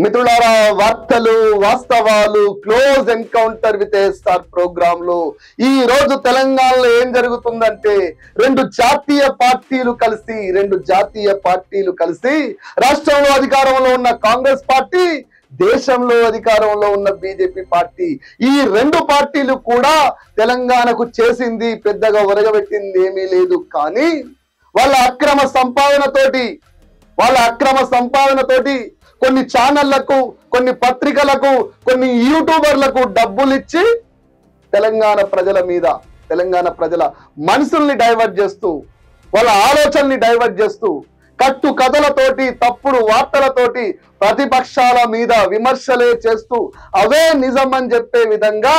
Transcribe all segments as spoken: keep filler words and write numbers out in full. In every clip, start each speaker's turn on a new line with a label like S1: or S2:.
S1: మిత్రులారా, వార్తలు వాస్తవాలు close encounter with star programme లో ఈ రోజు తెలంగాణలో ఏం జరుగుతుందంటే రెండు జాతీయ పార్టీలు కలిసి రెండు జాతీయ పార్టీలు కలిసి రాష్ట్రంలో అధికారంలో ఉన్న కాంగ్రెస్ పార్టీ, దేశంలో అధికారంలో ఉన్న బీజేపీ పార్టీ, ఈ రెండు పార్టీలు కూడా తెలంగాణకు చేసింది పెద్దగా ఒరగబెట్టింది ఏమీ లేదు. కానీ వాళ్ళ అక్రమ సంపాదనతోటి వాళ్ళ అక్రమ సంపాదనతోటి కొన్ని ఛానళ్లకు, కొన్ని పత్రికలకు, కొన్ని యూట్యూబర్లకు డబ్బులు ఇచ్చి తెలంగాణ ప్రజల మీద, తెలంగాణ ప్రజల మనసుల్ని డైవర్ట్ చేస్తూ, వాళ్ళ ఆలోచనల్ని డైవర్ట్ చేస్తూ, కట్టు కథలతోటి, తప్పుడు వార్తలతోటి ప్రతిపక్షాల మీద విమర్శలే చేస్తూ అవే నిజం అని చెప్పే విధంగా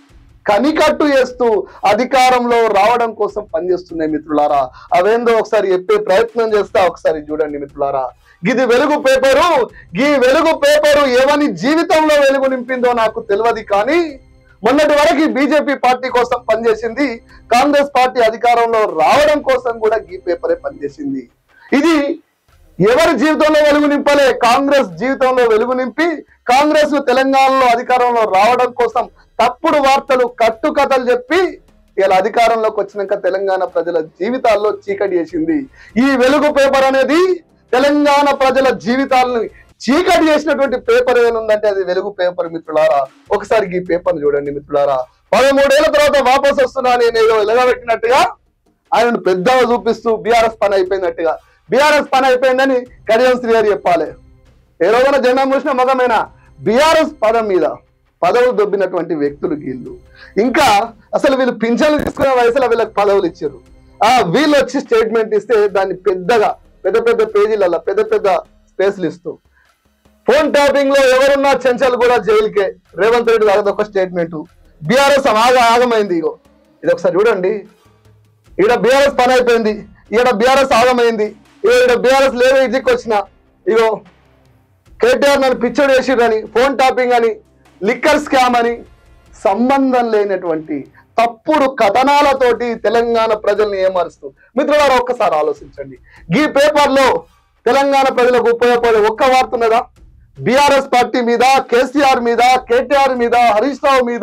S1: కనికట్టు చేస్తూ అధికారంలో రావడం కోసం పనిచేస్తున్నాయి. మిత్రులారా, అవేందో ఒకసారి చెప్పే ప్రయత్నం చేస్తా, ఒకసారి చూడండి మిత్రులారా. ఇది వెలుగు పేపరు. ఈ వెలుగు పేపరు ఎవరి జీవితంలో వెలుగు నింపిందో నాకు తెలియదు, కానీ మొన్నటి వరకు బీజేపీ పార్టీ కోసం పనిచేసింది, కాంగ్రెస్ పార్టీ అధికారంలో రావడం కోసం కూడా ఈ పేపరే పనిచేసింది. ఇది ఎవరి జీవితంలో వెలుగు నింపలే, కాంగ్రెస్ జీవితంలో వెలుగు నింపి కాంగ్రెస్ తెలంగాణలో అధికారంలో రావడం కోసం తప్పుడు వార్తలు, కట్టు కథలు చెప్పి ఇలా అధికారంలోకి వచ్చినాక తెలంగాణ ప్రజల జీవితాల్లో చీకటి చేసింది. ఈ వెలుగు పేపర్ అనేది తెలంగాణ ప్రజల జీవితాలను చీకటి చేసినటువంటి పేపర్ ఏముందంటే అది వెలుగు పేపర్. మిత్రులారా, ఒకసారి ఈ పేపర్ చూడండి మిత్రులారా. పదమూడేళ్ల తర్వాత వాపస్ వస్తున్నా నేను ఏదో ఎలగబెట్టినట్టుగా ఆయనను పెద్దగా చూపిస్తూ బీఆర్ఎస్ పని అయిపోయినట్టుగా, బీఆర్ఎస్ పని అయిపోయిందని కడియం శ్రీ గారు చెప్పాలి. ఏ రోజున జెండా మూసిన మగమైన బీఆర్ఎస్ పదం మీద పదవులు దొబ్బినటువంటి వ్యక్తులు వీళ్ళు. ఇంకా అసలు వీళ్ళు పింఛన్లు తీసుకునే వయసులో వీళ్ళకి పదవులు ఇచ్చారు. ఆ వీళ్ళు వచ్చి స్టేట్మెంట్ ఇస్తే దాన్ని పెద్దగా పెద్ద పెద్ద పేజీలలో పెద్ద పెద్ద స్పేస్లు ఇస్తూ, ఫోన్ ట్యాపింగ్ లో ఎవరున్నా చెంచల్ కూడా జైలుకే, రేవంత్ రెడ్డి గారి ఒక స్టేట్మెంట్. బీఆర్ఎస్ ఆగా ఆగమైంది. ఇగో ఇది ఒకసారి చూడండి. ఈడ బీఆర్ఎస్ పని అయిపోయింది, ఈడ బీఆర్ఎస్ ఆగమైంది, ఈడ బీఆర్ఎస్ లేవే ఇజికి వచ్చిన, ఇగో కేటీఆర్ నన్ను పిచ్చర్ చేసిరని, ఫోన్ ట్యాపింగ్ అని, లిక్కర్ స్కామ్ అని, సంబంధం లేనటువంటి తప్పుడు కథనాలతోటి తెలంగాణ ప్రజల్ని ఏమారుస్తూ. మిత్రులారా, ఒక్కసారి ఆలోచించండి. ఈ పేపర్ లో తెలంగాణ ప్రజలకు ఉపయోగపడే ఒక్క వార్త ఉన్నదా? బీఆర్ఎస్ పార్టీ మీద, కేసీఆర్ మీద, కేటీఆర్ మీద, హరీష్ రావు మీద,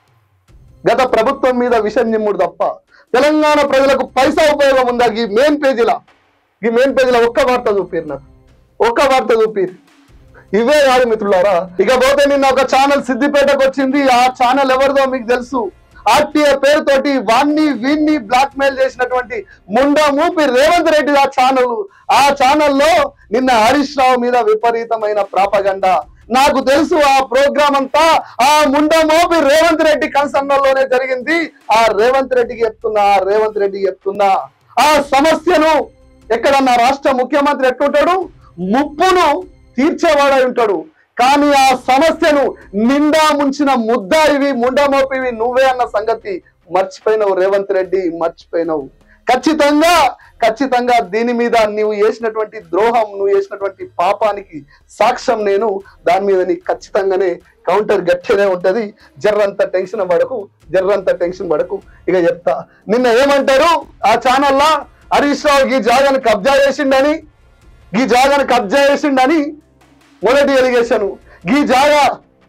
S1: గత ప్రభుత్వం మీద విషం నిమ్ముడు తప్ప తెలంగాణ ప్రజలకు పైసా ఉపయోగం ఉందా? ఈ మెయిన్ పేజీలా ఈ మెయిన్ పేజీలో ఒక్క వార్త చూపిరు, నాకు ఒక్క వార్త చూపిరు. ఇవే కాదు మిత్రులారా, ఇకపోతే నిన్న ఒక ఛానల్ సిద్దిపేటకు వచ్చింది. ఆ ఛానల్ ఎవరిదో మీకు తెలుసు. ఆర్టీఏ పేరుతోటి వాణ్ణి వీణ్ణి బ్లాక్ మెయిల్ చేసినటువంటి ముండా మూపి రేవంత్ రెడ్డి ఆ ఛానల్. ఆ ఛానల్లో నిన్న హరీష్ రావు మీద విపరీతమైన ప్రాపగండా. నాకు తెలుసు ఆ ప్రోగ్రామ్ అంతా ఆ ముండా మోపి రేవంత్ రెడ్డి కన్సర్న్లోనే జరిగింది. ఆ రేవంత్ రెడ్డికి చెప్తున్నా ఆ రేవంత్ రెడ్డికి చెప్తున్నా ఆ సమస్యను ఎక్కడన్నా రాష్ట్ర ముఖ్యమంత్రి ఎట్టుంటాడు, ముప్పును తీర్చేవాడై ఉంటాడు. కానీ ఆ సమస్యను నిండా ముంచిన ముద్దాయివి, ముండమోపివి నువ్వే అన్న సంగతి మర్చిపోయినవు రేవంత్ రెడ్డి, మర్చిపోయినవు. ఖచ్చితంగా ఖచ్చితంగా దీని మీద నువ్వు చేసినటువంటి ద్రోహం, నువ్వు చేసినటువంటి పాపానికి సాక్ష్యం నేను. దాని మీద నీకు ఖచ్చితంగానే కౌంటర్ గట్టినే ఉంటది. జర్రంత టెన్షన్ పడకు, జర్రంత టెన్షన్ పడకు. ఇక చెప్తా. నిన్న ఏమంటారు ఆ ఛానల్లా, హరీష్ రావు ఈ జాగాను కబ్జా చేసిండని, ఈ జాగాను కబ్జా చేసిండని మొదటి ఎలిగేషన్. ఈ జాగా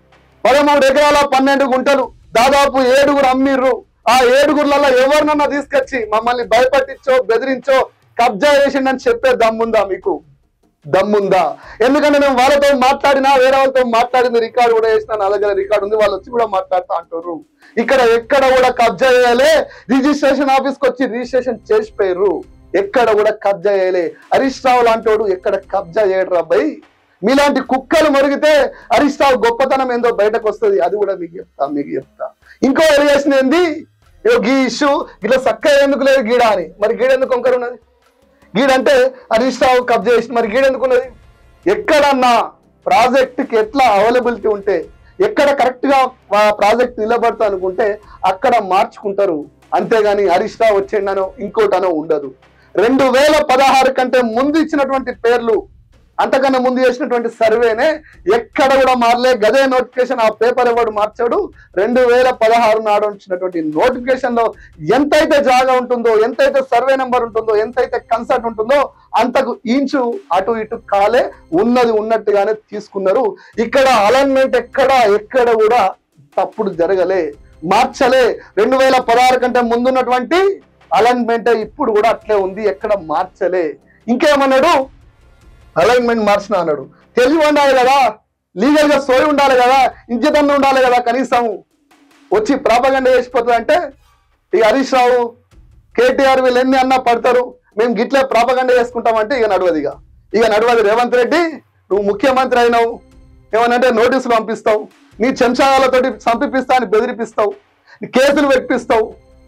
S1: పదమూడు ఎకరాల పన్నెండు గుంటలు, దాదాపు ఏడుగురు అమ్మిర్రు. ఆ ఏడుగురులలో ఎవరినన్నా తీసుకొచ్చి మమ్మల్ని భయపట్టించో బెదిరించో కబ్జా చేసిండని చెప్పే దమ్ముందా మీకు? దమ్ముందా? ఎందుకంటే నేను వాళ్ళతో మాట్లాడినా, వేరే వాళ్ళతో మాట్లాడింది రికార్డు కూడా చేసిన, నా దగ్గర రికార్డు ఉంది, వాళ్ళు వచ్చి కూడా మాట్లాడుతూ అంటారు. ఇక్కడ ఎక్కడ కూడా కబ్జా చేయాలి, రిజిస్ట్రేషన్ ఆఫీస్కి వచ్చి రిజిస్ట్రేషన్ చేసిపోయారు. ఎక్కడ కూడా కబ్జా చేయలే. హరీష్ రావు లాంటోడు ఎక్కడ కబ్జా చేయడరా బై. మీలాంటి కుక్కలు మరిగితే హరీష్ రావు గొప్పతనం ఏందో బయటకు వస్తుంది. అది కూడా మీకు చెప్తా మీకు చెప్తా ఇంకో ఎలిగేషన్ ఏంది, గీ ఇష్యూ ఇట్లా చక్కగా ఎందుకు లేదు గీడ అని. మరి గీడ ఎందుకు వంకర ఉన్నది? గీడంటే హరీష్ రావు కబ్జా చేసి మరి గీడ ఎందుకు ఉన్నది? ఎక్కడన్నా ప్రాజెక్టుకి ఎట్లా అవైలబిలిటీ ఉంటే, ఎక్కడ కరెక్ట్ గా ప్రాజెక్ట్ నిలబడతా అనుకుంటే అక్కడ మార్చుకుంటారు. అంతేగాని హరీష్ రావు వచ్చేండనో ఇంకోటనో ఉండదు. రెండు వేల పదహారు కంటే ముందు ఇచ్చినటువంటి పేర్లు అంతకన్నా ముందు చేసినటువంటి సర్వేనే ఎక్కడ కూడా మారలే. గదే నోటిఫికేషన్, ఆ పేపర్ ఎవడు మార్చాడు. రెండు వేల పదహారు నాడు వచ్చినటువంటి నోటిఫికేషన్ లో ఎంతైతే జాగా ఉంటుందో, ఎంతైతే సర్వే నెంబర్ ఉంటుందో, ఎంతైతే కన్సర్ట్ ఉంటుందో అంతకు ఇంచు అటు ఇటు కాలే ఉన్నది ఉన్నట్టుగానే తీసుకున్నారు. ఇక్కడ అలైన్మెంట్ ఎక్కడ ఎక్కడ కూడా తప్పుడు జరగలే, మార్చలే. రెండు వేల పదహారు కంటే ముందున్నటువంటి అలైన్మెంట్ ఇప్పుడు కూడా అట్లే ఉంది, ఎక్కడ మార్చలే. ఇంకేమన్నాడు, అలైన్మెంట్ మార్చిన అన్నాడు. తెలివి ఉండాలి కదా, లీగల్ గా సోయి ఉండాలి కదా, ఇంజతన్న ఉండాలి కదా, కనీసం వచ్చి ప్రాపగండా చేసిపోతుంది అంటే ఇక హరీష్ రావు కేటీఆర్ వీళ్ళు ఎన్ని అన్నా పడతారు, మేము గిట్లే ప్రాపగండా చేసుకుంటామంటే ఇక నడవదు. ఇక ఇక నడవదు. రేవంత్ రెడ్డి నువ్వు ముఖ్యమంత్రి అయినావు, ఏమనంటే నోటీసులు పంపిస్తావు, నీ చెంచాలతోటి సంపిపిస్తా అని బెదిరిపిస్తావు, కేసులు పెట్టిస్తావు.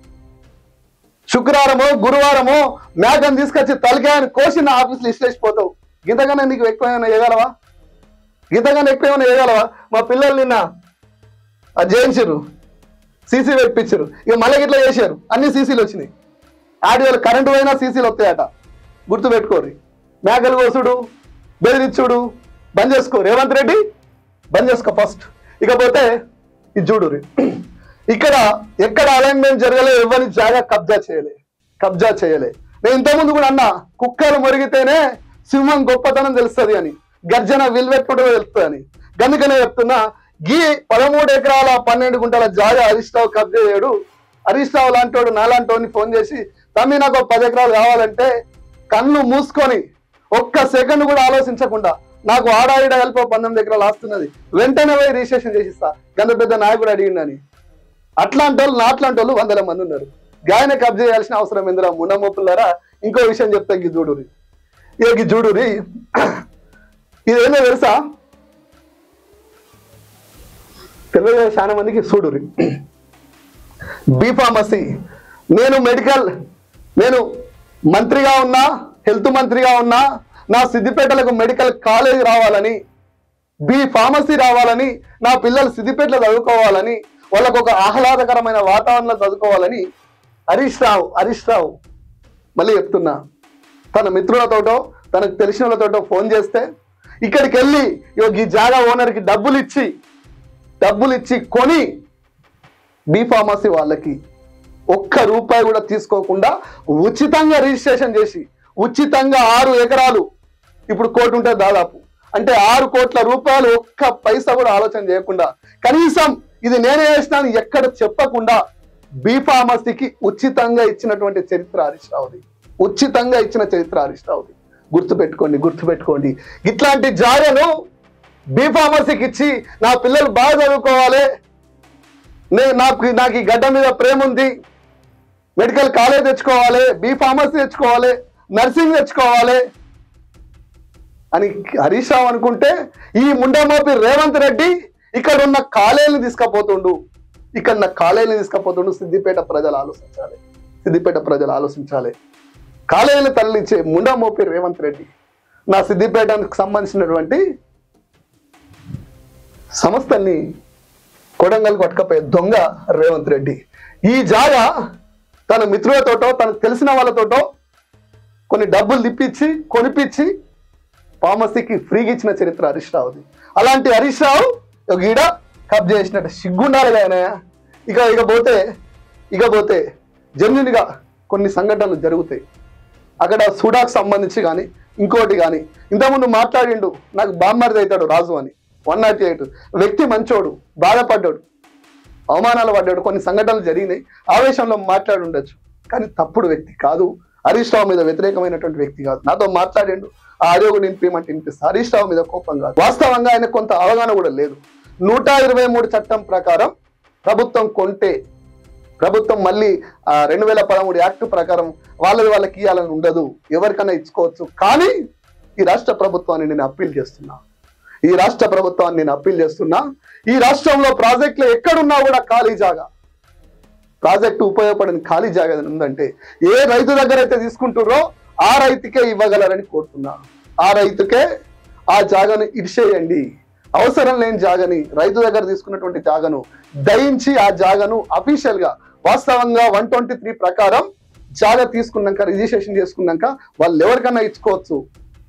S1: శుక్రవారమో గురువారమో మేకను తీసుకొచ్చి తలకాయని కోసి నా ఆఫీసులో ఇష్టేసిపోతావు. గింతగానే నీకు ఎక్కువైనా వేయగలవా? గింతగానే ఎక్కువైనా వేయగలవా? మా పిల్లలు నిన్న జయించారు, సీసీ పెట్టించారు, ఇక మళ్ళీ ఇట్లా చేశారు, అన్ని సీసీలు వచ్చినాయి. ఆడియోలు కరెంటు పోయినా సీసీలు వస్తాయట, గుర్తు పెట్టుకోరు. మేకలు కోసుడు, బెదిరించుడు బంద్ చేసుకో రేవంత్ రెడ్డి, బంద్ చేసుకో ఫస్ట్. ఇకపోతే ఇది చూడు, ఇక్కడ ఎక్కడ అలైన్మెంట్ జరగలే, ఎవరిని జాగా కబ్జా చేయలే, కబ్జా చేయలే. నేను ఇంతకుముందు కూడా అన్నా, కుక్కలు మురిగితేనే సింహం గొప్పతనం తెలుస్తుంది అని, గర్జన విలువెట్టుడు తెలుస్తుంది అని. గనుకనే చెప్తున్నా, గీ పదమూడు ఎకరాల పన్నెండు గుంటల జాగా హరీష్ రావు కబ్జా చేయడు. హరీష్ రావు లాంటి వాడు నాలాంటి వాడిని ఫోన్ చేసి తమ్మి నాకు ఒక పది ఎకరాలు కావాలంటే కన్ను మూసుకొని ఒక్క సెకండ్ కూడా ఆలోచించకుండా నాకు ఆడాయిడ కలిపి పంతొమ్మిది ఎకరాలు ఆస్తున్నది, వెంటనే పోయి రిజిస్ట్రేషన్ చేసిస్తా, గంత పెద్ద నాయకుడు అడిగిండని. అట్లాంటి వాళ్ళు నాట్లాంటి వాళ్ళు వందల మంది ఉన్నారు. గాయన కబ్జా చేయాల్సిన అవసరం ఎందురా మునమొప్పులారా. ఇంకో విషయం చెప్తా, గి చూడురి, ఏ చూడురి, ఇదేందో తెలుసా? తెలియదు చాలా మందికి. చూడురి, బి ఫార్మసీ. నేను మెడికల్, నేను మంత్రిగా ఉన్నా, హెల్త్ మంత్రిగా ఉన్నా, నా సిద్దిపేటలకు మెడికల్ కాలేజ్ రావాలని, బి ఫార్మసీ రావాలని, నా పిల్లలు సిద్దిపేటలో చదువుకోవాలని, వాళ్ళకు ఒక ఆహ్లాదకరమైన వాతావరణంలో చదువుకోవాలని హరీష్ రావు హరీష్ రావు మళ్ళీ చెప్తున్నా, తన మిత్రులతోటో తనకు తెలిసిన వాళ్ళతోటో ఫోన్ చేస్తే ఇక్కడికి వెళ్ళి ఈ జాగా ఓనర్కి డబ్బులు ఇచ్చి డబ్బులు ఇచ్చి కొని బి ఫార్మసీ వాళ్ళకి ఒక్క రూపాయి కూడా తీసుకోకుండా ఉచితంగా రిజిస్ట్రేషన్ చేసి ఉచితంగా ఆరు ఎకరాలు ఇప్పుడు కోటి ఉంటుంది దాదాపు, అంటే ఆరు కోట్ల రూపాయలు ఒక్క పైసా కూడా ఆలోచన చేయకుండా, కనీసం ఇది నేనే చేసినాను ఎక్కడ చెప్పకుండా బి ఫార్మసీకి ఉచితంగా ఇచ్చినటువంటి చరిత్ర హరీష్ రావుది. ఉచితంగా ఇచ్చిన చరిత్ర హరీష్ రావుది. గుర్తుపెట్టుకోండి, గుర్తుపెట్టుకోండి. ఇట్లాంటి జాగను బి ఫార్మసీకి ఇచ్చి నా పిల్లలు బాగా చదువుకోవాలి, నేను నాకు నాకు ఈ గడ్డ మీద ప్రేమ ఉంది, మెడికల్ కాలేజ్ తెచ్చుకోవాలి, బి ఫార్మసీ తెచ్చుకోవాలి, నర్సింగ్ తెచ్చుకోవాలి అని హరీష్ రావు అనుకుంటే, ఈ ముండమోపి రేవంత్ రెడ్డి ఇక్కడ ఉన్న కాలేజీని తీసుకపోతుండు, ఇక్కడ ఉన్న కాలేజీని తీసుకపోతుండు. సిద్దిపేట ప్రజలు ఆలోచించాలి, సిద్దిపేట ప్రజలు ఆలోచించాలి. కాలేజీని తరలించే ముండమోపి రేవంత్ రెడ్డి నా సిద్దిపేటకు సంబంధించినటువంటి సంస్థని కొడంగల్ కొట్టకపోయే దొంగ రేవంత్ రెడ్డి. ఈ జాగా తన మిత్రులతోటో తనకు తెలిసిన వాళ్ళతోటో కొన్ని డబ్బులు తిప్పించి కొనిపించి ఫార్మసీకి ఫ్రీగా ఇచ్చిన చరిత్ర హరీష్ రావుది. అలాంటి హరీష్ రావు ఈడ కబ్జా చేసినట్టు సిగ్గుండాలి ఆయన. ఇక ఇకపోతే ఇకపోతే జెన్యున్గా కొన్ని సంఘటనలు జరుగుతాయి అక్కడ, సూడాకు సంబంధించి కానీ ఇంకోటి కానీ. ఇంతకుముందు మాట్లాడిండు, నాకు బామ్మర్ది అవుతాడు రాజు అని, వన్ నాట్ ఎయిట్ వ్యక్తి మంచోడు, బాధపడ్డాడు, అవమానాలు పడ్డాడు, కొన్ని సంఘటనలు జరిగినాయి, ఆవేశంలో మాట్లాడి ఉండొచ్చు, కానీ తప్పుడు వ్యక్తి కాదు. హరీష్ రావు మీద వ్యతిరేకమైనటువంటి వ్యక్తి కాదు. నాతో మాట్లాడిండు, ఆ ఆడియో కూడా వినిపించమంటే వినిపిస్తా. హరీష్ రావు మీద కోపం కాదు, వాస్తవంగా ఆయన కొంత అవగాహన కూడా లేదు. నూట ఇరవై మూడు చట్టం ప్రకారం ప్రభుత్వం కొంటే ప్రభుత్వం మళ్ళీ ఆ రెండు వేల పదమూడు యాక్ట్ ప్రకారం వాళ్ళది వాళ్ళకి ఇవ్వాలని ఉండదు, ఎవరికైనా ఇచ్చుకోవచ్చు. కానీ ఈ రాష్ట్ర ప్రభుత్వాన్ని నేను అప్పీల్ చేస్తున్నా, ఈ రాష్ట్ర ప్రభుత్వాన్ని నేను అప్పీల్ చేస్తున్నా ఈ రాష్ట్రంలో ప్రాజెక్టులు ఎక్కడున్నా కూడా ఖాళీ జాగా, ప్రాజెక్టు ఉపయోగపడిన ఖాళీ జాగా ఉందంటే ఏ రైతు దగ్గర అయితే తీసుకుంటున్నారో ఆ రైతుకే ఇవ్వగలరని కోరుతున్నా. ఆ రైతుకే ఆ జాగాను ఇడిచేయండి. అవసరం లేని జాగని, రైతు దగ్గర తీసుకున్నటువంటి జాగను దయించి ఆ జాగను అఫీషియల్ గా వాస్తవంగా వన్ ట్వంటీ త్రీ ప్రకారం జాగా తీసుకున్నాక రిజిస్ట్రేషన్ చేసుకున్నాక వాళ్ళు ఎవరికన్నా ఇచ్చుకోవచ్చు.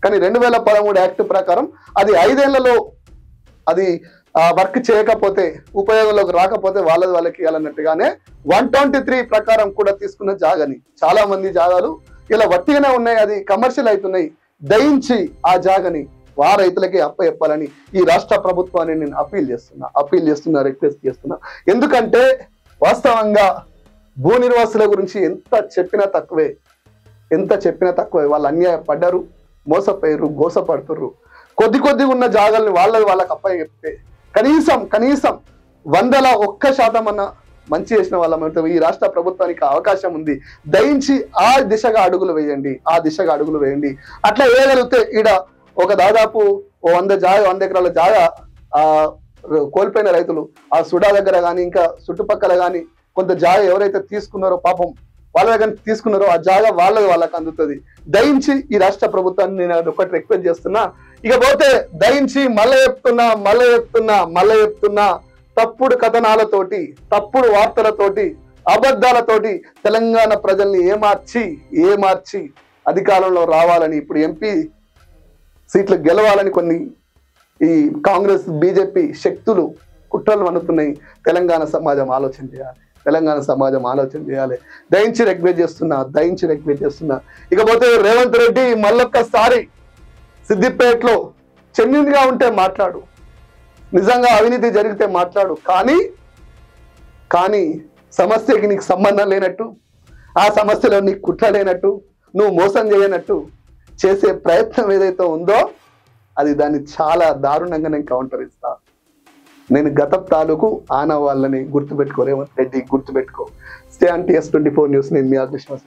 S1: కానీ రెండు వేల పదమూడు యాక్ట్ ప్రకారం అది ఐదేళ్లలో అది వర్క్ చేయకపోతే ఉపయోగంలోకి రాకపోతే వాళ్ళది వాళ్ళకి ఇవ్వాలన్నట్టుగానే వన్ ట్వంటీ త్రీ ప్రకారం కూడా తీసుకున్న జాగాని చాలా మంది జాగాలు ఇలా వట్టిగానే ఉన్నాయి, అది కమర్షియల్ అవుతున్నాయి. దయించి ఆ జాగని వా రైతులకి అప్ప చెప్పాలని ఈ రాష్ట్ర ప్రభుత్వాన్ని నేను అప్పీల్ చేస్తున్నా అప్పీల్ చేస్తున్నా రిక్వెస్ట్ చేస్తున్నా. ఎందుకంటే వాస్తవంగా భూ నిర్వాసుల గురించి ఎంత చెప్పినా తక్కువే, ఎంత చెప్పినా తక్కువే. వాళ్ళు అన్యాయ పడ్డారు, మోసపోయారు, గోసపడుతుర్రు. కొద్ది కొద్దిగా ఉన్న జాగాల్ని వాళ్ళది వాళ్ళకి అప్ప చెప్తే కనీసం కనీసం వందల ఒక్క శాతం అన్న మంచి చేసిన వాళ్ళ ఈ రాష్ట్ర ప్రభుత్వానికి అవకాశం ఉంది. దయించి ఆ దిశగా అడుగులు వేయండి, ఆ దిశగా అడుగులు వేయండి. అట్లా వేయగలిగితే ఈడ ఒక దాదాపు ఓ వంద జాగ వంద ఎకరాల జాగ ఆ కోల్పోయిన రైతులు ఆ సుడా దగ్గర కానీ ఇంకా చుట్టుపక్కల కానీ కొంత జాగ ఎవరైతే తీసుకున్నారో పాపం వాళ్ళ దగ్గర తీసుకున్నారో ఆ జాగ వాళ్ళది వాళ్ళకి అందుతుంది. దయించి ఈ రాష్ట్ర ప్రభుత్వాన్ని నేను ఒకటి రిక్వెస్ట్ చేస్తున్నా. ఇకపోతే దయించి మళ్ళీ చెప్తున్నా మళ్ళీ చెప్తున్నా మళ్ళీ చెప్తున్నా తప్పుడు కథనాలతోటి, తప్పుడు వార్తలతోటి, అబద్ధాలతోటి తెలంగాణ ప్రజల్ని ఏమార్చి ఏమార్చి అధికారంలో రావాలని, ఇప్పుడు ఎంపీ సీట్లు గెలవాలని కొన్ని ఈ కాంగ్రెస్ బీజేపీ శక్తులు కుట్రలు అనుతున్నాయి. తెలంగాణ సమాజం ఆలోచన చేయాలి, తెలంగాణ సమాజం ఆలోచన చేయాలి. దయించి రిక్వెస్ట్ చేస్తున్నా దయించి రిక్వెస్ట్ చేస్తున్నా. ఇకపోతే రేవంత్ రెడ్డి మళ్ళొక్కసారి సిద్దిపేటలో చెన్నిగా ఉంటే మాట్లాడు, నిజంగా అవినీతి జరిగితే మాట్లాడు, కానీ కానీ సమస్యకి నీకు సంబంధం లేనట్టు, ఆ సమస్యలో నీకు కుట్ర లేనట్టు, నువ్వు మోసం చేయనట్టు చేసే ప్రయత్నం ఏదైతే ఉందో అది దాన్ని చాలా దారుణంగా నేను కౌంటర్ ఇస్తా. నేను గత తాలూకు ఆనవాళ్ళని గుర్తుపెట్టుకో, రేవంత్ రెడ్డి గుర్తుపెట్టుకో. Stay on TS twenty four news. నేను మీ ఆకృష్ణ.